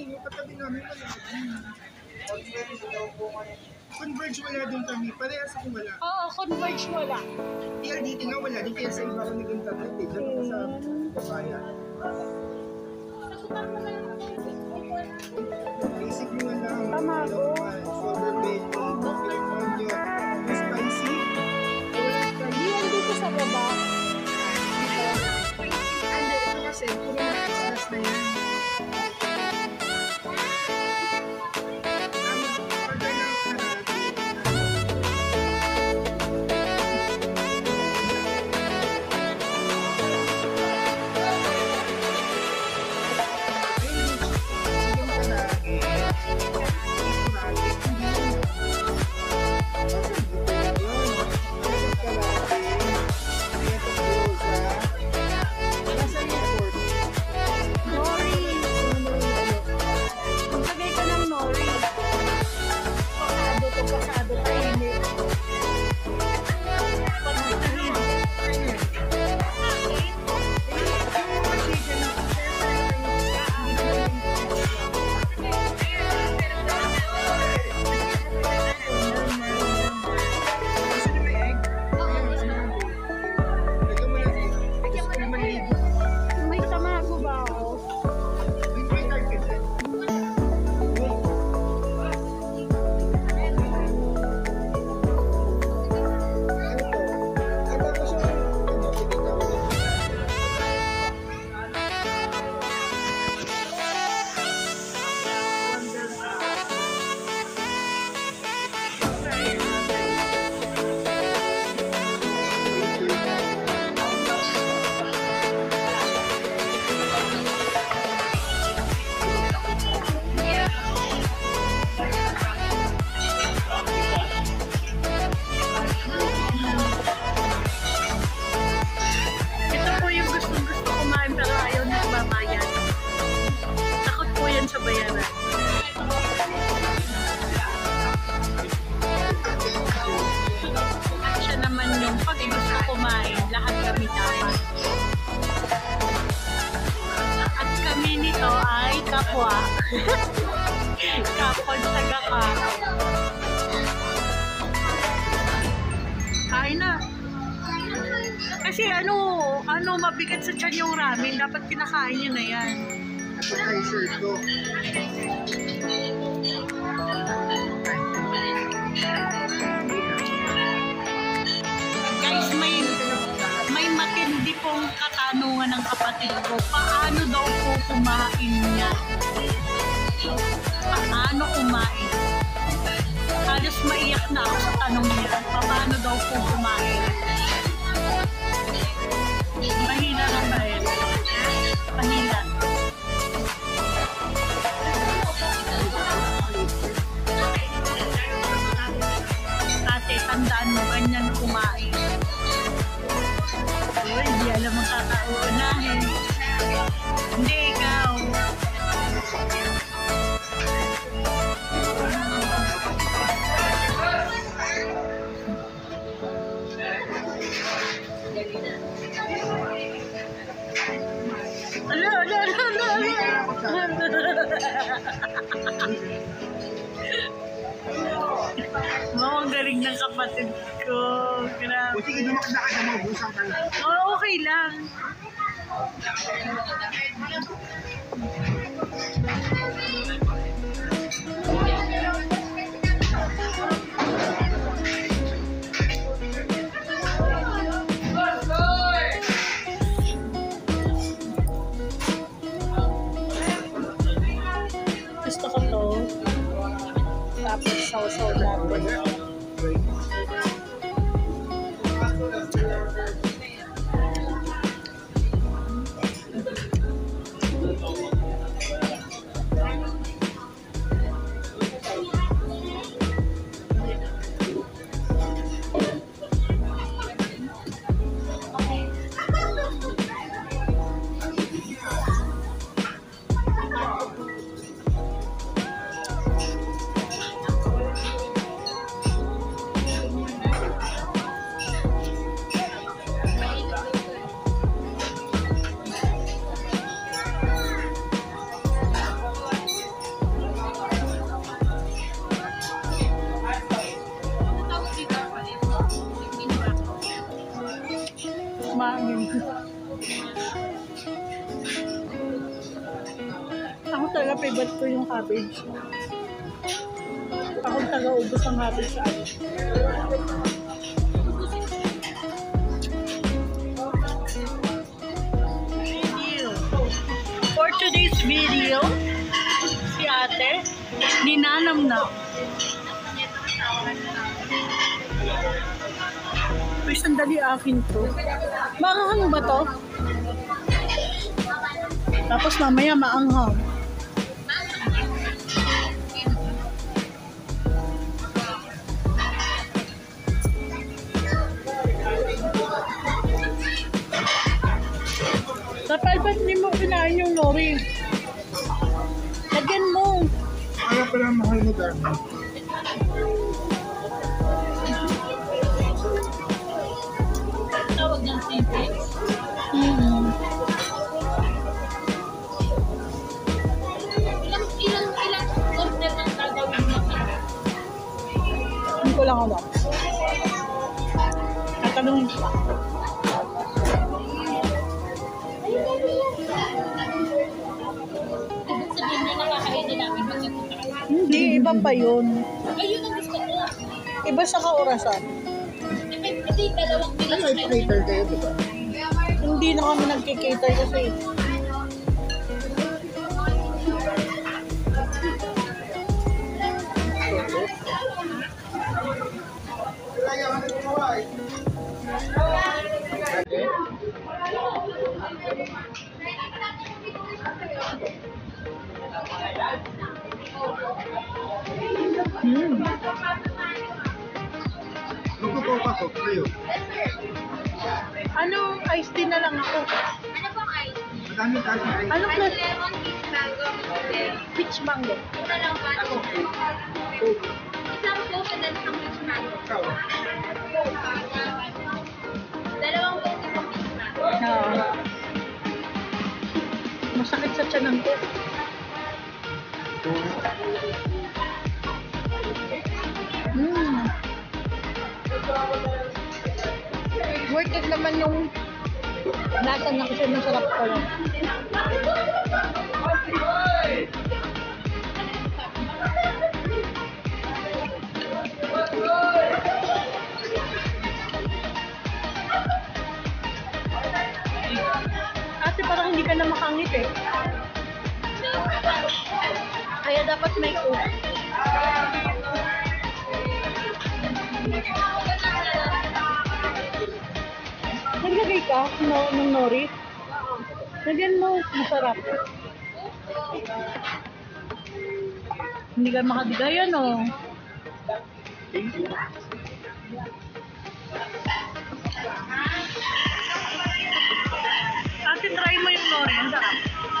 yung katabi namin wala. Converge wala din kami. Parehas ako wala. Oo, Converge wala. PLDT nga wala. Di kaya sa iba ako nag-internet eh. Doon ako sa babayan. Basic mo nga lang. Tamago. Sugar bake. Film onion. Spicy. Diyan dito sa baba. Ano, ito kasi, puro na extras na yan. Order ng kapwa. Kapwa sa gaka. Kain na. Kasi mabigat sa tiyan yung ramen. Dapat kinakain nyo na yan. Ay, shirt ko. Guys, may matindi pong katanungan ng kapatid ko. Paano daw po kumain niya? Paano kumain? Halos maiyak na ako sa tanong niya. Paano daw po kumain? Mahina lang ba yun? Mahina. Ate, tandaan mo, ganyan kumain. Uy, di alam ang kakaunahin. Hindi, ikaw. Ang galing ng kapatid ko. Grabe. O sige, dumakas na ka na mabusang ka lang. Oo, okay lang. Gusto ko to. Tapos sausaw natin. hangin. Ako talaga favorite ko yung cabbage. Ako taga-ubos ng cabbage sa akin. For today's video, si ate, ninanam na. Uy, sandali akin to. Maanghang ba to? Tapos mamaya maanghang. Dapat ba't hindi mo kinain yung nori? Lagyan mo. Kaya pala mahal mo dahil. Tawag ng sipit. Ilang order ng gagawin mo? Hindi ko lang alam. Tatanungin ko. Sabihin niya nakakainin namin magkakita. Hindi, iba pa yun. Ayun ang gusto ko. Iba sa kaorasan. Hindi, dalawang Ano bilang yung cater kayo, di ba? Hindi na kami nagkikater kasi Magkukuha ko kayo. ano, iced tea na lang ako. Ano pong ice? Madami tayo sa Ano Ice plus lemon, peach mango. peach mango? Ito lang ba? Isang coke and then isang peach mango. ikaw. Dalawang coke isang peach mango. Masakit sa tiyanan ko. Worth it naman yung lasa na kasi masarap ko lang. Ate, parang hindi ka na makangit eh. Kaya dapat may coke. Naglagay ka ng nori? Lagyan mo, masarap. Hindi ka makadigayan oh. Ate, try mo yung nori. Ang sarap.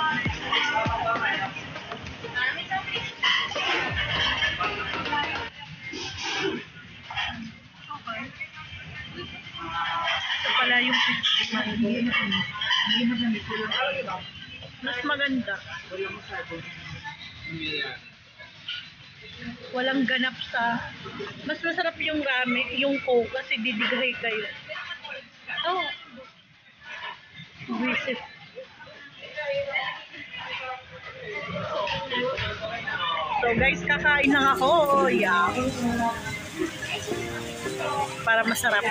Ito pala yung peach mango. Mas maganda. Walang ganap sa... Mas masarap yung ramen, yung coke kasi didigray kayo. Oh. Visit. So guys, kakain lang ako. Oh, yeah. Para masarap.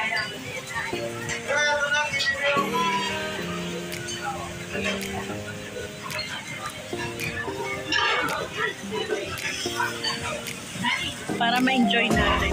Para ma-enjoy natin.